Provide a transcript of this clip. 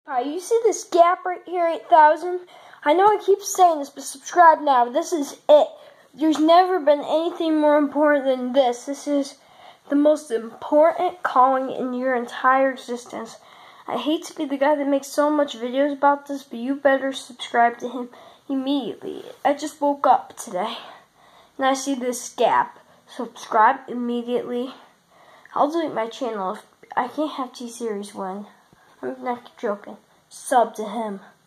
You see this gap right here, 8,000? I know I keep saying this, but subscribe now. This is it. There's never been anything more important than this. This is the most important calling in your entire existence. I hate to be the guy that makes so much videos about this, but you better subscribe to him immediately. I just woke up today, and I see this gap. Subscribe immediately. I'll delete my channel if I can't have T-Series win. I'm not joking. Sub to him.